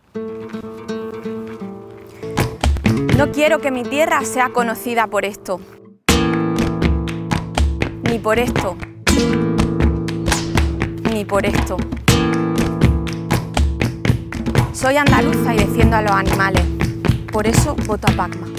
No quiero que mi tierra sea conocida por esto, ni por esto, ni por esto. Soy andaluza y defiendo a los animales, por eso voto a Pacma.